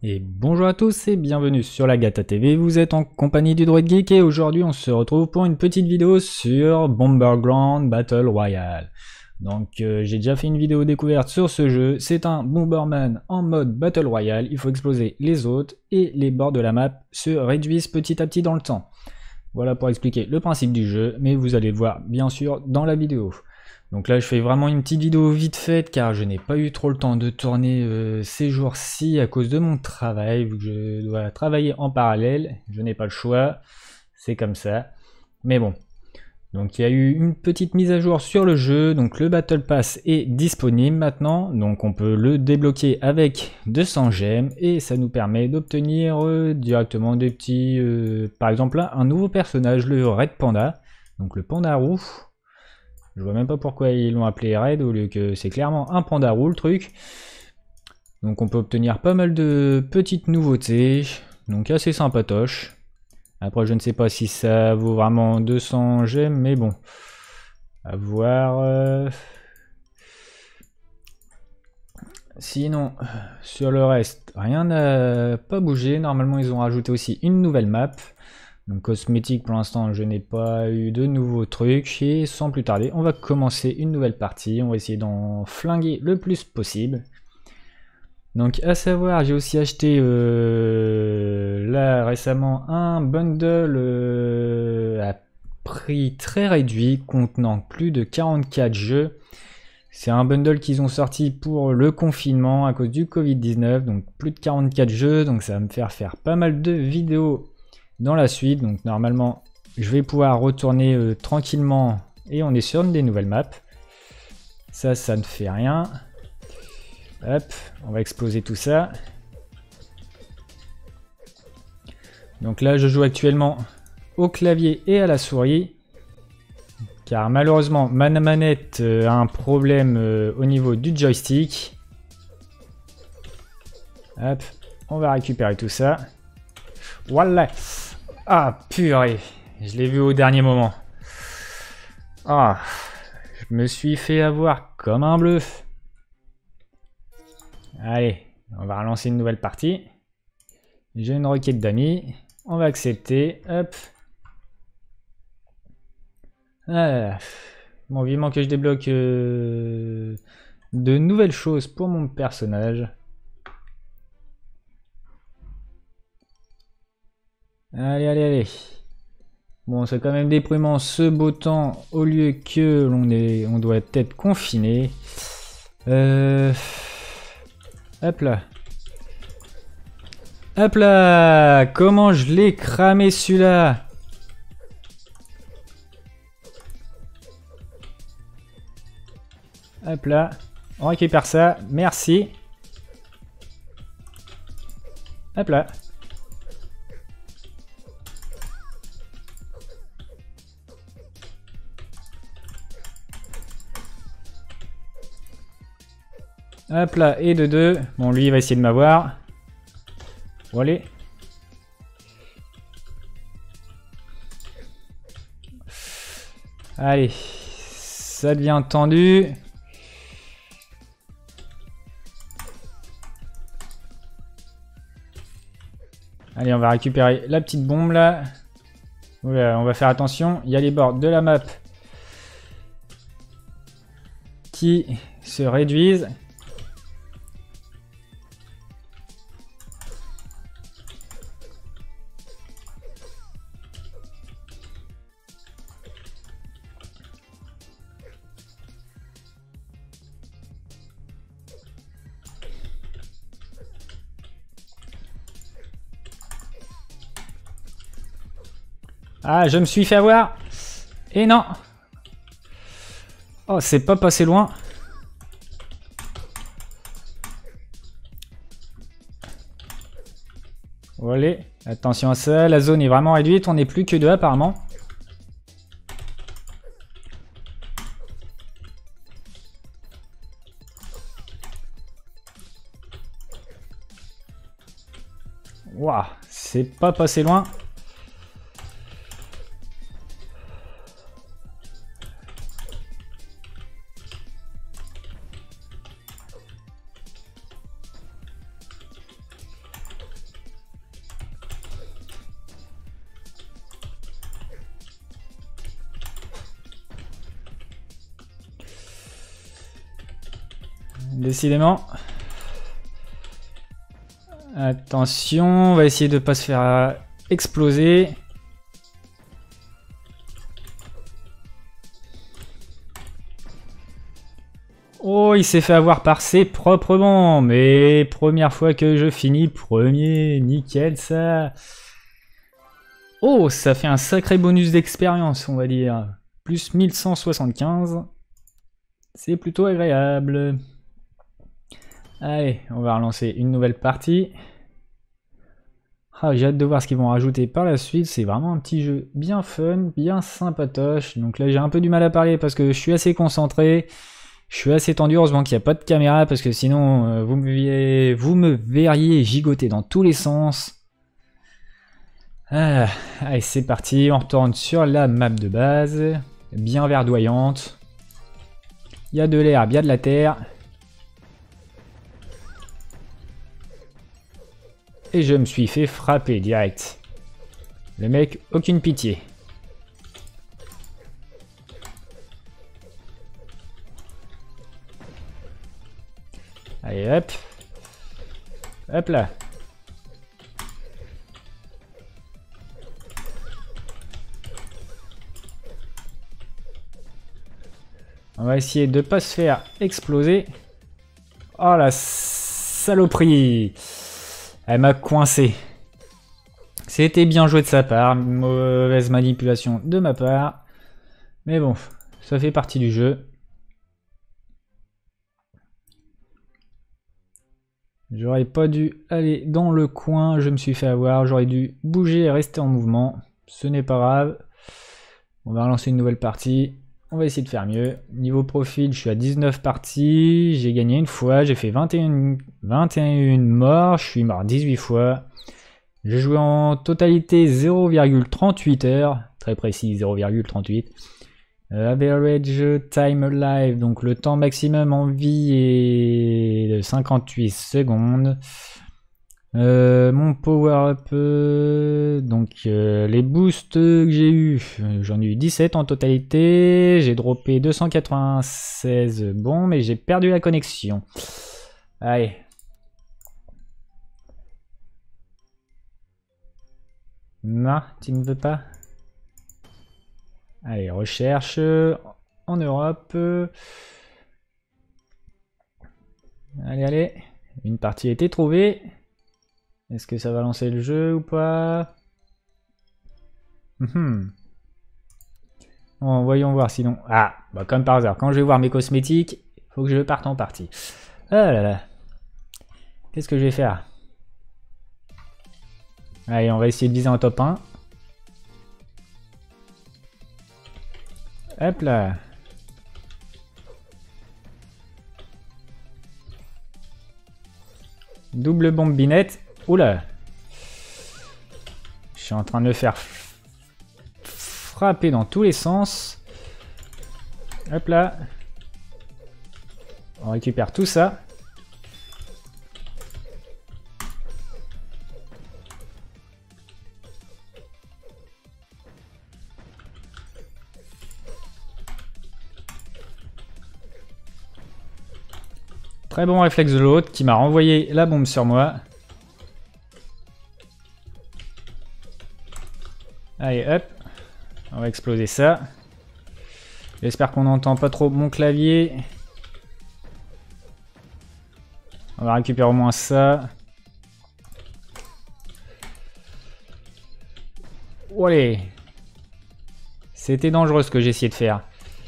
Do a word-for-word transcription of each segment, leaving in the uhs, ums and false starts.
Et bonjour à tous et bienvenue sur la Gata T V, vous êtes en compagnie du Droid Geek et aujourd'hui on se retrouve pour une petite vidéo sur Bomberground Battle Royale. Donc euh, j'ai déjà fait une vidéo découverte sur ce jeu, c'est un Bomberman en mode Battle Royale, il faut exploser les autres et les bords de la map se réduisent petit à petit dans le temps. Voilà pour expliquer le principe du jeu, mais vous allez le voir bien sûr dans la vidéo. Donc là je fais vraiment une petite vidéo vite faite car je n'ai pas eu trop le temps de tourner euh, ces jours-ci à cause de mon travail, vu que je dois travailler en parallèle, je n'ai pas le choix, c'est comme ça. Mais bon, donc il y a eu une petite mise à jour sur le jeu, donc le Battle Pass est disponible maintenant, donc on peut le débloquer avec deux cents gemmes et ça nous permet d'obtenir euh, directement des petits, euh, par exemple là, un nouveau personnage, le Red Panda, donc le panda roux. Je vois même pas pourquoi ils l'ont appelé Red au lieu que c'est clairement un panda roux le truc. Donc on peut obtenir pas mal de petites nouveautés. Donc assez sympatoche. Après je ne sais pas si ça vaut vraiment deux cents gemmes, mais bon. À voir. Euh... Sinon, sur le reste, rien n'a pas bougé. Normalement ils ont rajouté aussi une nouvelle map. Donc cosmétique pour l'instant je n'ai pas eu de nouveaux trucs et sans plus tarder on va commencer une nouvelle partie, on va essayer d'en flinguer le plus possible. Donc à savoir j'ai aussi acheté euh, là récemment un bundle euh, à prix très réduit contenant plus de quarante-quatre jeux. C'est un bundle qu'ils ont sorti pour le confinement à cause du Covid dix-neuf, donc plus de quarante-quatre jeux, donc ça va me faire faire pas mal de vidéos dans la suite. Donc normalement je vais pouvoir retourner euh, tranquillement et on est sur des nouvelles maps. Ça ça ne fait rien. Hop, on va exploser tout ça. Donc là je joue actuellement au clavier et à la souris car malheureusement ma manette euh, a un problème euh, au niveau du joystick. Hop, on va récupérer tout ça. Voilà. Ah purée, je l'ai vu au dernier moment. Ah, je me suis fait avoir comme un bluff. Allez, on va relancer une nouvelle partie. J'ai une requête d'amis, on va accepter, hop. Ah, bon, vivement que je débloque euh, de nouvelles choses pour mon personnage. Allez, allez, allez. Bon, c'est quand même déprimant ce beau temps au lieu que l'on est, on doit être confiné. Euh... Hop là. Hop là. Comment je l'ai cramé celui-là. Hop là. On récupère ça. Merci. Hop là. Hop là, et de deux. Bon, lui, il va essayer de m'avoir. Bon, allez. Allez. Ça devient tendu. Allez, on va récupérer la petite bombe, là. Oula, on va faire attention. Il y a les bords de la map qui se réduisent. Ah, je me suis fait avoir. Et non. Oh, c'est pas passé loin. Allez, attention à ça. La zone est vraiment réduite. On n'est plus que deux apparemment. Waouh, c'est pas passé loin. décidément. Attention, on va essayer de pas se faire exploser. Oh, il s'est fait avoir par ses propres bombes. Mais première fois que je finis premier. Nickel, ça. Oh, ça fait un sacré bonus d'expérience, on va dire. Plus mille cent soixante-quinze. C'est plutôt agréable. Allez, on va relancer une nouvelle partie. Ah, j'ai hâte de voir ce qu'ils vont rajouter par la suite. C'est vraiment un petit jeu bien fun, bien sympatoche. Donc là, j'ai un peu du mal à parler parce que je suis assez concentré. Je suis assez tendu, heureusement qu'il n'y a pas de caméra parce que sinon euh, vous, me verriez, vous me verriez gigoter dans tous les sens. Ah, allez, c'est parti, on retourne sur la map de base, bien verdoyante. Il y a de l'herbe, il y a de la terre. Et je me suis fait frapper direct. Le mec, aucune pitié. Allez, hop. Hop là. On va essayer de ne pas se faire exploser. Oh la saloperie. Elle m'a coincé. C'était bien joué de sa part. Mauvaise manipulation de ma part. Mais bon, ça fait partie du jeu. J'aurais pas dû aller dans le coin, je me suis fait avoir. J'aurais dû bouger et rester en mouvement. Ce n'est pas grave. On va relancer une nouvelle partie. On va essayer de faire mieux. Niveau profil, je suis à dix-neuf parties. J'ai gagné une fois. J'ai fait vingt et une, vingt et une morts. Je suis mort dix-huit fois. J'ai joué en totalité zéro virgule trente-huit heures. Très précis, zéro virgule trente-huit. Euh, average time alive, donc le temps maximum en vie est de cinquante-huit secondes. Euh, mon power up, euh, donc euh, les boosts que j'ai eu, j'en ai eu dix-sept en totalité. J'ai droppé deux cent quatre-vingt-seize bombes mais j'ai perdu la connexion. Allez. Non, tu ne veux pas? Allez, recherche en Europe. Allez, allez. Une partie a été trouvée. Est-ce que ça va lancer le jeu ou pas? Mmh. Bon, voyons voir sinon. Ah, bah comme par hasard, quand je vais voir mes cosmétiques, il faut que je parte en partie. Ah là là. Qu'est-ce que je vais faire? Allez, on va essayer de viser en top un. Hop là. Double bombinette. Oula. Je suis en train de me faire frapper dans tous les sens. Hop là. On récupère tout ça. Très bon réflexe de l'autre qui m'a renvoyé la bombe sur moi. Allez, hop. On va exploser ça. J'espère qu'on n'entend pas trop mon clavier. On va récupérer au moins ça. Oh, allez. C'était dangereux ce que j'ai essayé de faire.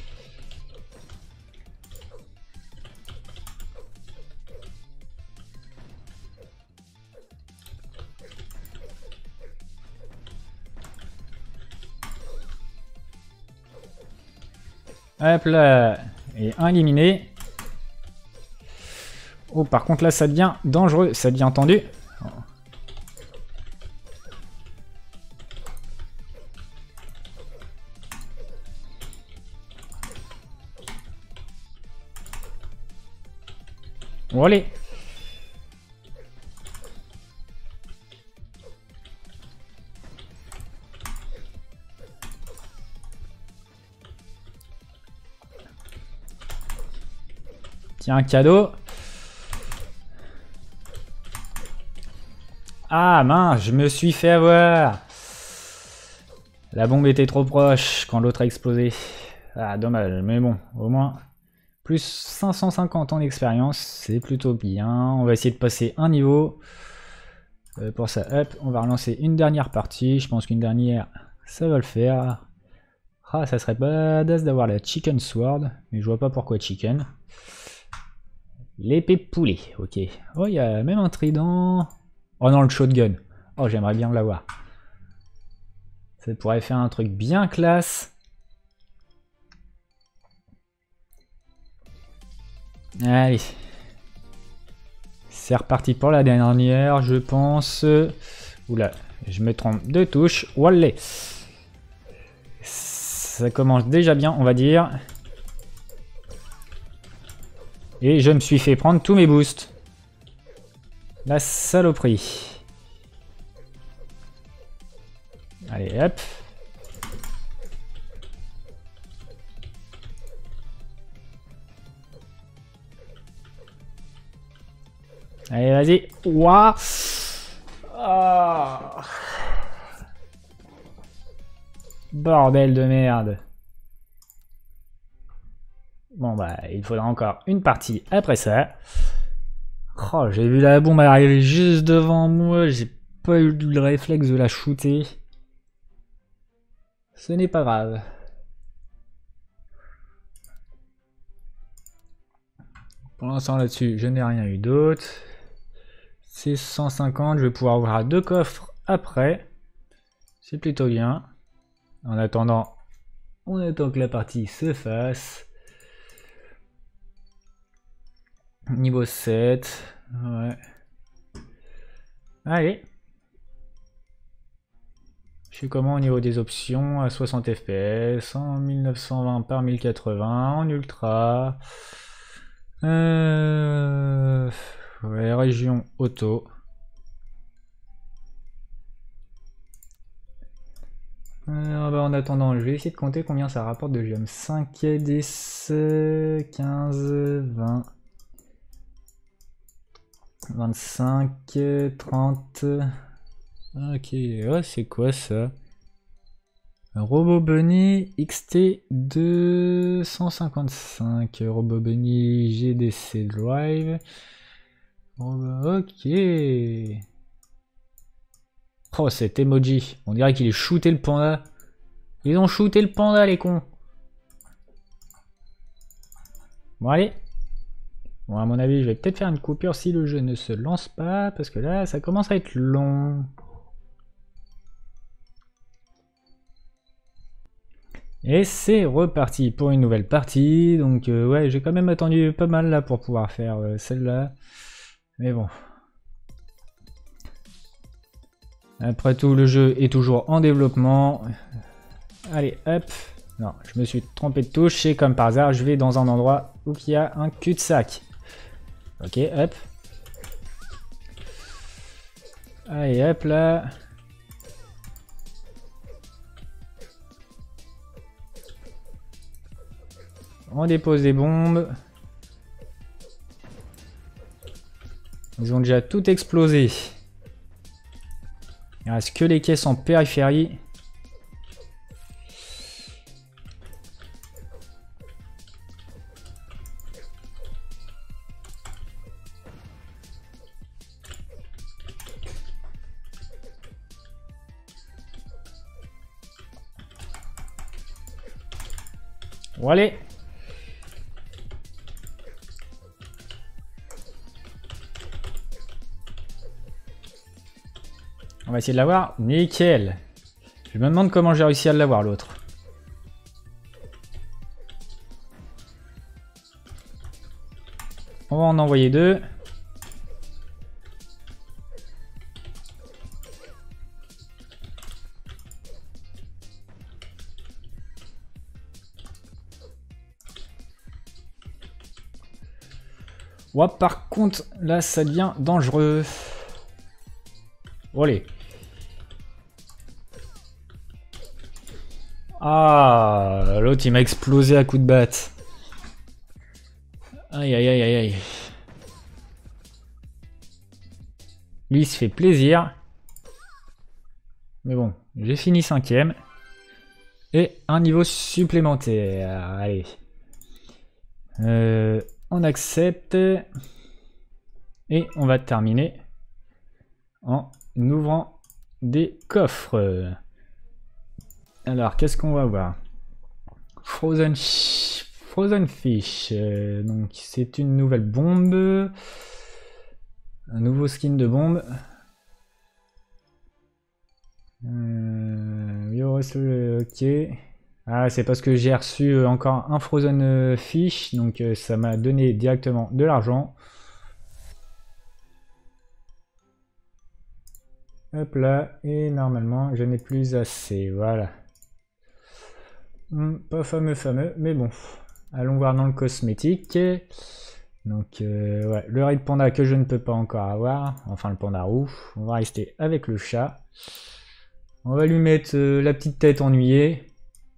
Hop là, et un éliminé. Oh, par contre là ça devient dangereux, ça devient tendu. Oh, allez. Tiens, un cadeau. Ah mince, je me suis fait avoir. La bombe était trop proche quand l'autre a explosé. Ah dommage, mais bon, au moins plus cinq cent cinquante ans d'expérience, c'est plutôt bien. On va essayer de passer un niveau. Euh, pour ça, hop, on va relancer une dernière partie. Je pense qu'une dernière, ça va le faire. Ah, ça serait badass d'avoir la chicken sword, mais je vois pas pourquoi chicken. L'épée poulet, ok. Oh, il y a même un trident. Oh non, le shotgun. Oh, j'aimerais bien l'avoir. Ça pourrait faire un truc bien classe. Allez. C'est reparti pour la dernière, je pense. Oula, je me trompe de touche. Wallé. Ça commence déjà bien, on va dire. Et je me suis fait prendre tous mes boosts. La saloperie. Allez, hop. Allez, vas-y. Ouah. Oh. Bordel de merde. Bon bah, il faudra encore une partie après ça. Oh, j'ai vu la bombe arriver juste devant moi. J'ai pas eu le réflexe de la shooter. Ce n'est pas grave. Pour l'instant là-dessus, je n'ai rien eu d'autre. C'est cent cinquante, je vais pouvoir ouvrir deux coffres après. C'est plutôt bien. En attendant, on attend que la partie se fasse. Niveau sept. Ouais. Allez. Je suis comment au niveau des options? À soixante F P S, en mille neuf cent vingt par mille quatre-vingts, en ultra. Euh... Ouais, région auto. Euh, bah en attendant, je vais essayer de compter combien ça rapporte de gemmes. cinq, dix, quinze, vingt, vingt-cinq, trente. Ok, oh, c'est quoi ça? Robot Bunny X T deux cent cinquante-cinq. Robot Bunny G D C Drive. Ok. Oh, cet emoji. On dirait qu'il est shooté le panda. Ils ont shooté le panda, les cons. Bon, allez. Bon, à mon avis, je vais peut-être faire une coupure si le jeu ne se lance pas. Parce que là, ça commence à être long. Et c'est reparti pour une nouvelle partie. Donc, euh, ouais, j'ai quand même attendu pas mal là pour pouvoir faire euh, celle-là. Mais bon. Après tout, le jeu est toujours en développement. Allez, hop. Non, je me suis trompé de touche et comme par hasard, je vais dans un endroit où il y a un cul-de-sac. Ok, hop. Allez, hop là. On dépose des bombes. Ils ont déjà tout explosé. Il reste que les caisses en périphérie. Bon, allez. On va essayer de l'avoir. Nickel. Je me demande comment j'ai réussi à l'avoir l'autre. On va en envoyer deux. Ouais, par contre, là, ça devient dangereux. Allez. Ah, l'autre, il m'a explosé à coups de batte. Aïe, aïe, aïe, aïe, aïe. Lui, il se fait plaisir. Mais bon, j'ai fini cinquième. Et un niveau supplémentaire. Allez. Euh, on accepte. Et on va terminer en ouvrant des coffres. Alors, qu'est-ce qu'on va voir? Frozen, Frozen Fish. Euh, donc, c'est une nouvelle bombe. Un nouveau skin de bombe. Euh, ok. Ah, c'est parce que j'ai reçu encore un Frozen Fish. Donc, euh, ça m'a donné directement de l'argent. Hop là. Et normalement, je n'ai plus assez. Voilà. Hum, pas fameux, fameux. Mais bon. Allons voir dans le cosmétique. Donc, euh, ouais, le raid panda que je ne peux pas encore avoir. Enfin, le panda roux. On va rester avec le chat. On va lui mettre euh, la petite tête ennuyée.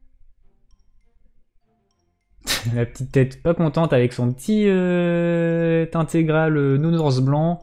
La petite tête pas contente avec son petit euh, intégral euh, nounours blanc.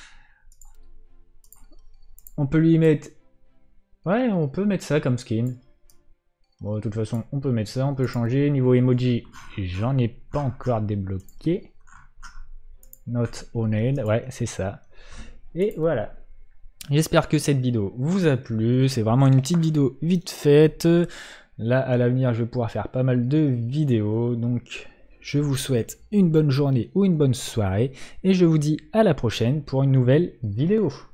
On peut lui mettre... Ouais, on peut mettre ça comme skin. Bon, de toute façon, on peut mettre ça, on peut changer. Niveau emoji, j'en ai pas encore débloqué. Not owned, ouais, c'est ça. Et voilà. J'espère que cette vidéo vous a plu. C'est vraiment une petite vidéo vite faite. Là, à l'avenir, je vais pouvoir faire pas mal de vidéos. Donc, je vous souhaite une bonne journée ou une bonne soirée. Et je vous dis à la prochaine pour une nouvelle vidéo.